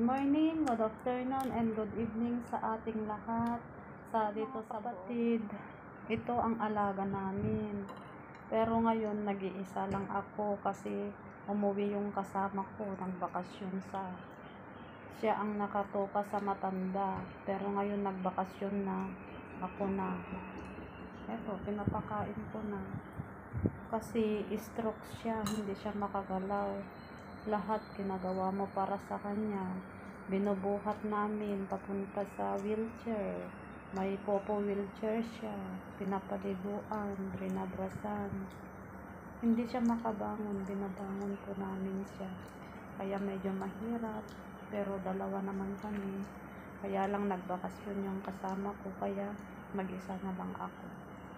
morning, good afternoon, and good evening sa ating lahat. Dito sa batid, ito ang alaga namin. Pero ngayon, nag-iisa lang ako kasi umuwi yung kasama ko ng bakasyon siya ang nakatoka sa matanda. Pero ngayon, nagbakasyon na. Ako na. Eto, pinapakain ko na. Kasi stroke siya, hindi siya makagalaw. Lahat ginagawa mo para sa kanya. Binubuhat namin papunta sa wheelchair. May popo wheelchair siya. Pinapaliguan, brinabrasan. Hindi siya makabangon, binabangon po namin siya. Kaya medyo mahirap, pero dalawa naman kami. Kaya lang nagbakasyon yung kasama ko, kaya mag-isa na lang ako.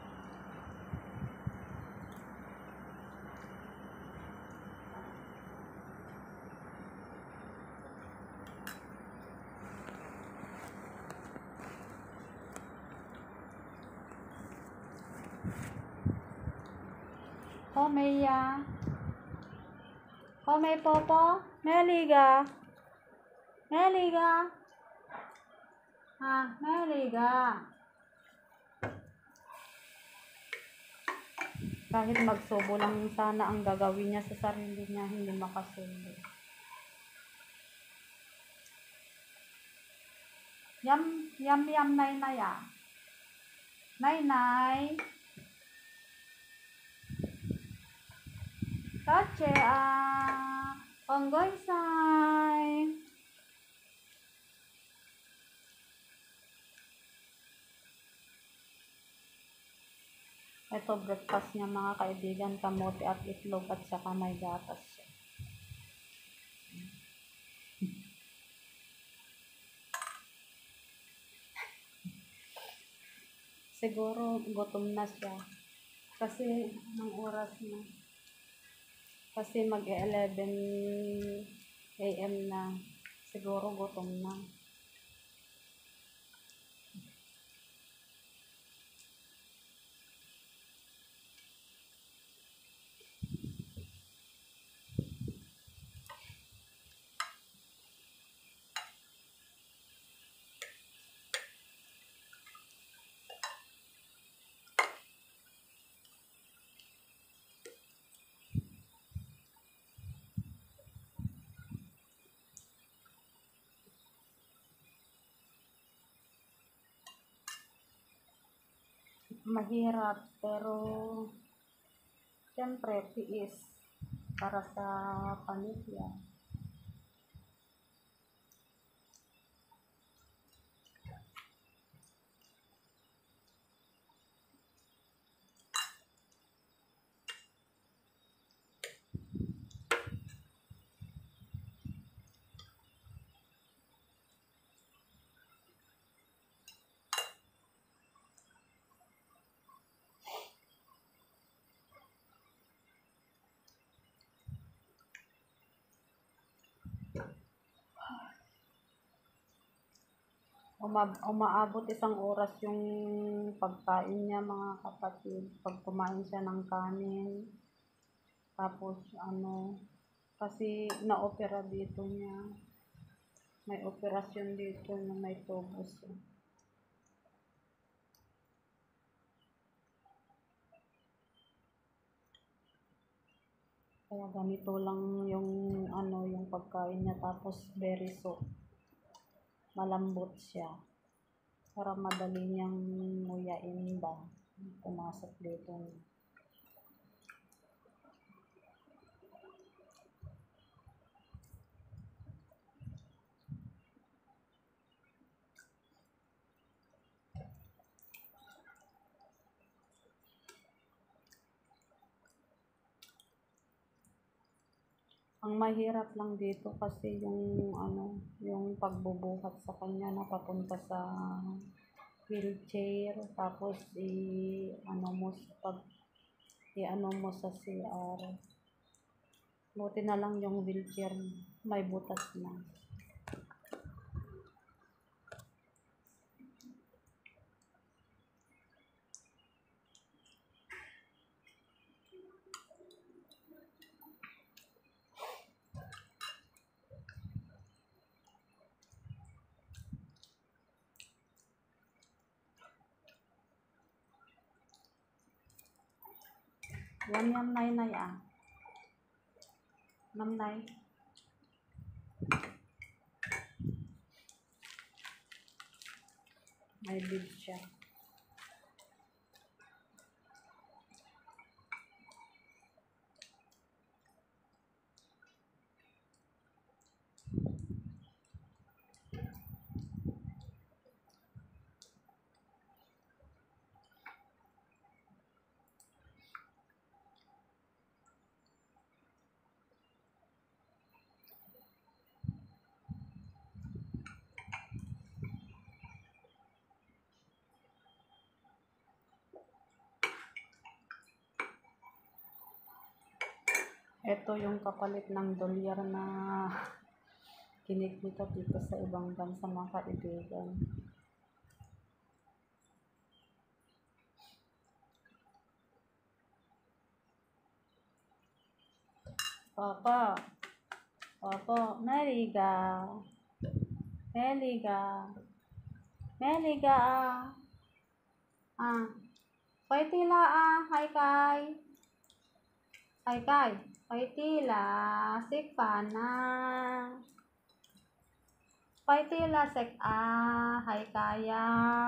Homeya. Home Popo. Meliga. Meliga. Meliga. Kahit magsubo lang sana ang gagawin niya sa sarili niya, hindi makasubo. Yum, yum, yum, nay, nay, Nay, nay. Kache, onggoy say. Ito breakfast niya mga kaibigan, kamote at itlog at saka may gatas siya. Siguro gutom na siya. Kasi ng oras na. Kasi mag-11 AM na. Siguro gutom na. Mahirap, pero siyempre tiis para sa pamilya. Umaabot isang oras yung pagkain niya mga kapatid. Pag kumain siya ng kanin, tapos kasi na-opera dito niya. May operasyon dito na may tubos. Kaya ganito lang yung pagkain niya, tapos very soft. Malambot siya para madali niyang nguyain ba pumasok dito. Ang mahirap lang dito kasi yung pagbubuhat sa kanya na papunta sa wheelchair, tapos i-ano mo sa CR. Buti na lang yung wheelchair may butas na. Yam nay nay ah. Nam nay. May bib siya. Ito yung kapalit ng dolyar na kinikita dito sa ibang bansa, mga kaibigan. Papa, Papa, Meliga, Meliga, Meliga ah. Kay tila Hai Kai. Hai Kai. Kay tila sikpana. Kay tila sek Hai Kaya.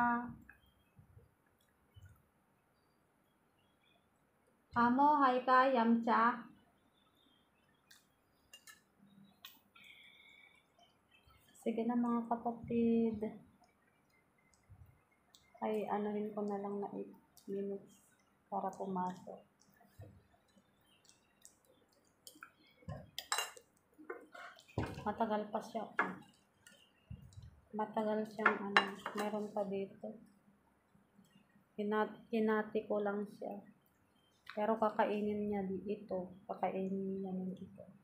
Kamu Hai Kayam cha. Sige na mga kapatid. Ay anuhin ko na lang na 8 minutes para pumasok. Matagal pa siya. Matagal siyang meron pa dito. Hinati ko lang siya. Pero kakainin niya ito. Kakainin niya ito.